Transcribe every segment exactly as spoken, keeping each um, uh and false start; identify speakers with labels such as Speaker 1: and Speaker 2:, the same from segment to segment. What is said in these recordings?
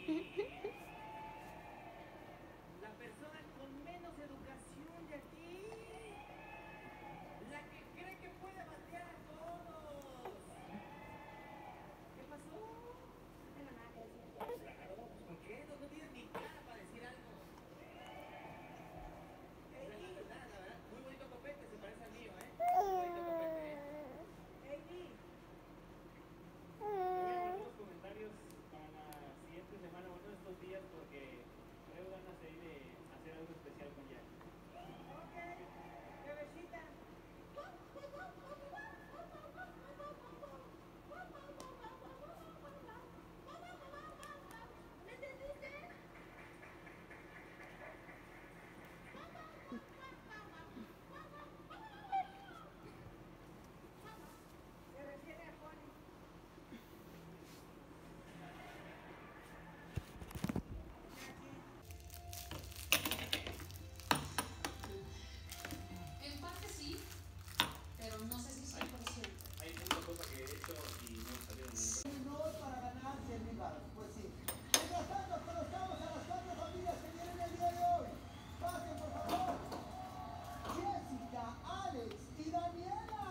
Speaker 1: La persona con menos educación de aquí. La que cree que puede batear a todos. ¿Qué pasó?
Speaker 2: No tengo nada que decir.
Speaker 1: Claro, pues ¿por qué? No, no tienes ni cara para decir algo. Ey, la verdad, la verdad, muy bonito copete, se parece al mío, ¿eh? Muy bonito copete, ¿eh? Ey, Di.
Speaker 3: Te voy a hacer unos comentarios para la siguiente semana, bueno, estos días, porque traigo ganas de ir de hacer algo especial con Jack.
Speaker 1: Ok, bebecita.
Speaker 2: ¿Me entendiste?
Speaker 1: Se refiere a Juan.
Speaker 4: En parte sí, pero no sé si cien por ciento.
Speaker 3: Hay muchas cosas que he hecho y no salieron nunca.
Speaker 5: Minutos para ganar cien mil baros. Pues sí. Mientras tanto, conozcamos a las cuatro familias que vienen el día de hoy. Pasen, por favor. Jessica, Alex y Daniela.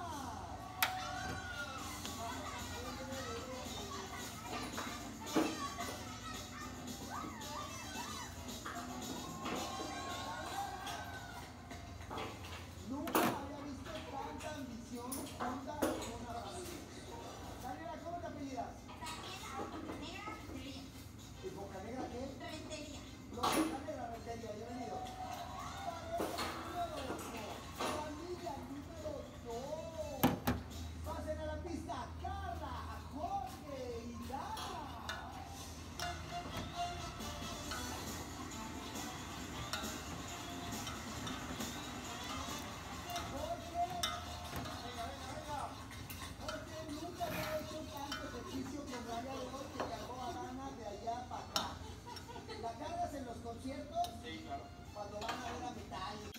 Speaker 5: Nunca había visto tanta ambición junta en una familia. Daniela, ¿cómo te apellidas?
Speaker 2: Daniela Bocanegra Rentería.
Speaker 5: ¿Y Bocanegra qué?
Speaker 2: Rentería.
Speaker 5: No, Bocanegra Rentería, bienvenido. Familia número dos. Pasen a la pista, Carla, Jorge y Lara. Jorge, venga, venga, venga. Jorge nunca había hecho tanto ejercicio como el día de hoy que cargó a Dana de allá para acá. ¿La cargas en los conciertos?
Speaker 3: Sí, claro.
Speaker 5: Cuando van a ver a Metallica.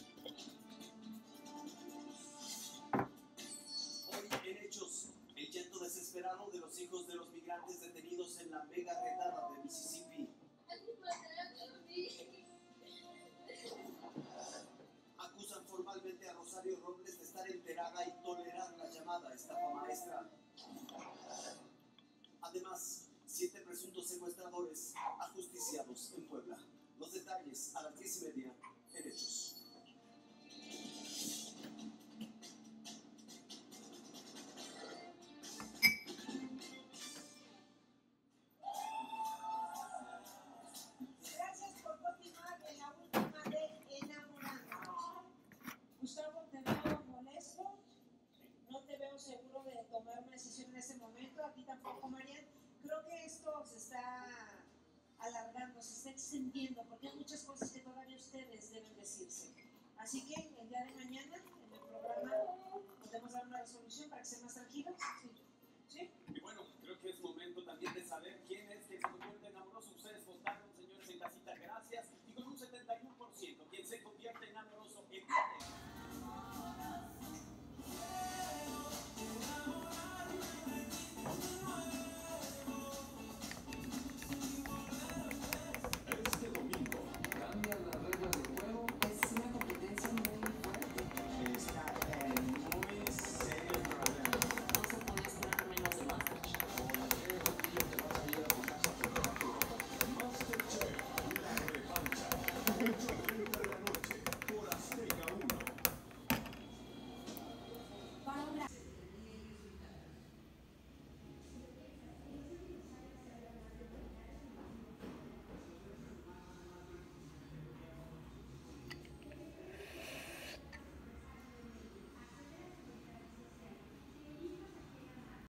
Speaker 6: Hoy en Hechos, el llanto desesperado de los hijos de los migrantes detenidos en la mega redada de Mississippi. Acusan formalmente a Rosario Robles de estar enterada y tolerar la llamada estafa maestra. Además, siete presuntos secuestradores ajusticiados en Puebla. Los detalles a las diez y media en Hechos.
Speaker 7: Gracias por continuar en la última de Enamorando. Gustavo, te veo molesto, no te veo seguro de tomar una decisión en este momento, a ti tampoco, Marian. Creo que esto se está alargando, se está extendiendo, porque hay muchas cosas que todavía ustedes deben decirse. Así que el día de mañana, en el programa, podemos dar una resolución para que sean más tranquilos. Sí.